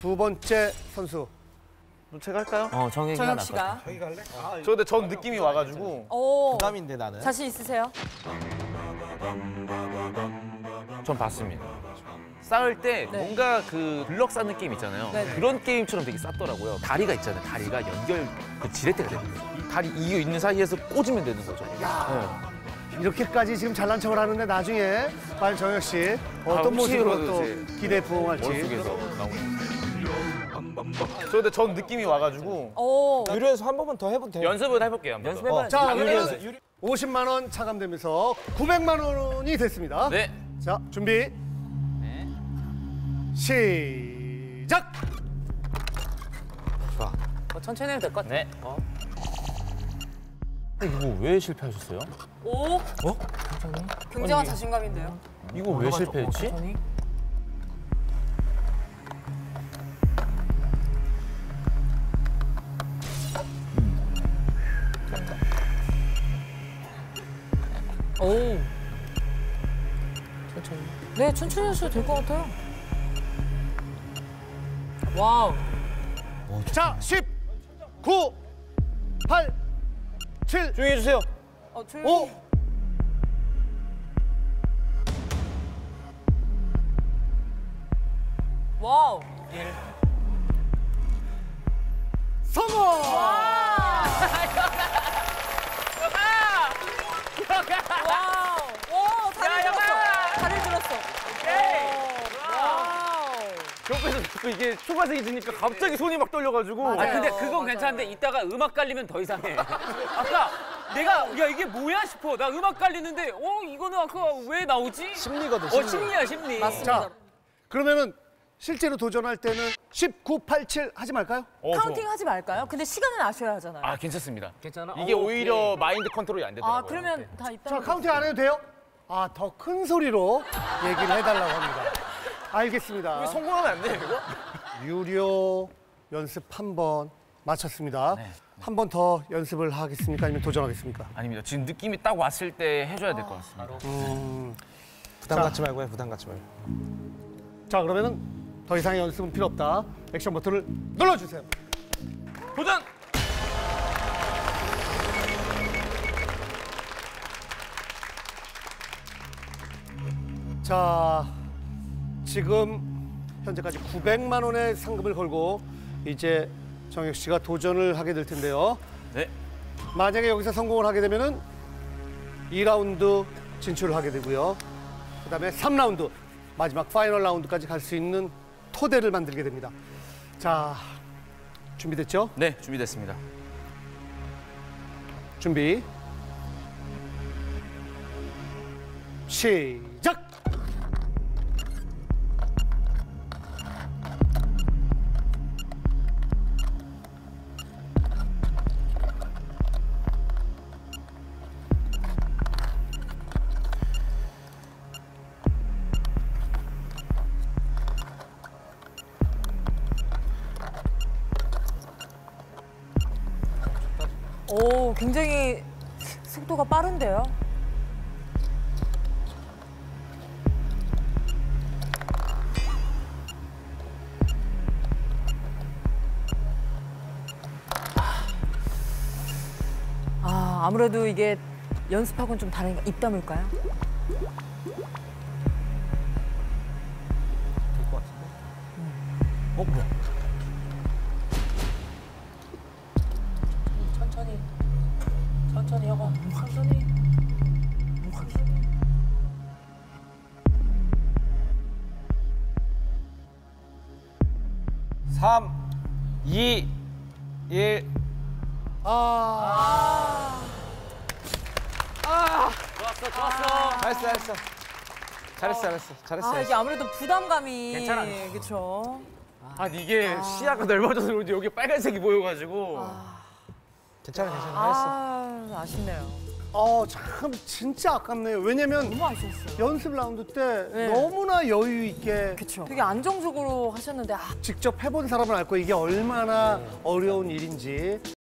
두 번째 선수. 제가 할까요? 정혁 씨가. 저 근데 전 느낌이 와가지고 부담인데 나는. 자신 있으세요? 전 봤습니다. 쌓을 때 뭔가 그 블럭 쌓는 느낌 있잖아요. 그런 게임처럼 되게 쌓더라고요. 다리가 있잖아요. 다리가 연결 그 지렛대가 되는 거죠. 이 다리 이게 있는 사이에서 꽂으면 되는 거죠. 이렇게까지 지금 잘난 척을 하는데 나중에 과연 정혁 씨 어떤 모습으로 또 기대에 부응할지. 머릿속에서 나오는. 저 근데 전 느낌이 와가지고 유료에서 한 번만 더 해봐도 돼요? 연습을 해볼게요. 한번 더. 연습해봐요. 자, 그러면 50만 원 차감되면서 900만 원이 됐습니다. 네. 자, 준비. 시작. 천천히 해도 될 것 같아. 네. 이거 왜 실패하셨어요? 오. 굉장한 자신감인데요. 이거 왜 실패했지? 오. 천천히. 네, 천천히 하셔도 될 것 같아요. 와우. 자, 10, 9, 8, 7, 조용히 해주세요. 조용히. 5. 와우. 성공! 와우. 오, 다리 들었어. 다리 들었어. 와우. 옆에서 자꾸 이게 초가색이 지니까 갑자기 손이 막 떨려가지고. 맞아요. 아 근데 그건 맞아요. 괜찮은데 이따가 음악 깔리면 더 이상해. 아까 내가 야 이게 뭐야 싶어. 나 음악 깔리는데 이거는 아까 왜 나오지? 심리거든, 심리. 심리야 심리. 맞습니다. 자, 그러면은 실제로 도전할 때는 19, 8, 7 하지 말까요? 카운팅 하지 말까요? 근데 시간은 아셔야 하잖아요. 아 괜찮습니다. 괜찮아? 이게 오히려 마인드 컨트롤이 안 되더라고요. 그러면 다 이따. 자, 카운팅 안 해도 돼요? 아, 더 큰 소리로 얘기를 해달라고 합니다. 알겠습니다. 성공하면 안 돼요 이거? 유료 연습 한 번 마쳤습니다. 한 번 더 연습을 하겠습니까? 아니면 도전하겠습니까? 아닙니다. 지금 느낌이 딱 왔을 때 해줘야 될 것 같습니다. 부담 갖지 말고 해, 부담 갖지 말고. 자, 그러면은 더 이상의 연습은 필요 없다. 액션 버튼을 눌러주세요. 도전! 자, 지금 현재까지 900만 원의 상금을 걸고 이제 정혁 씨가 도전을 하게 될 텐데요. 네. 만약에 여기서 성공을 하게 되면은 2라운드 진출을 하게 되고요. 그다음에 3라운드 마지막 파이널 라운드까지 갈 수 있는 토대를 만들게 됩니다. 자, 준비됐죠? 네, 준비됐습니다. 준비. 시작! 오, 굉장히 속도가 빠른데요? 아무래도 이게 연습하고는 좀 다르니까 입 다물까요? 뭐야? 천천히 하고 천천히. 3, 2, 1. 좋았어. 잘했어. 이게 아무래도 부담감이. 괜찮아. 그쵸. 아니 이게 시야가 넓어져서 그런지 여기 빨간색이 보여가지고. 괜찮아. 아쉽네요. 참 진짜 아깝네요. 왜냐면 너무 아쉬웠어요. 연습 라운드 때 네. 너무나 여유 있게 그쵸. 되게 안정적으로 하셨는데, 직접 해본 사람은 알 거예요. 이게 얼마나 어려운 일인지.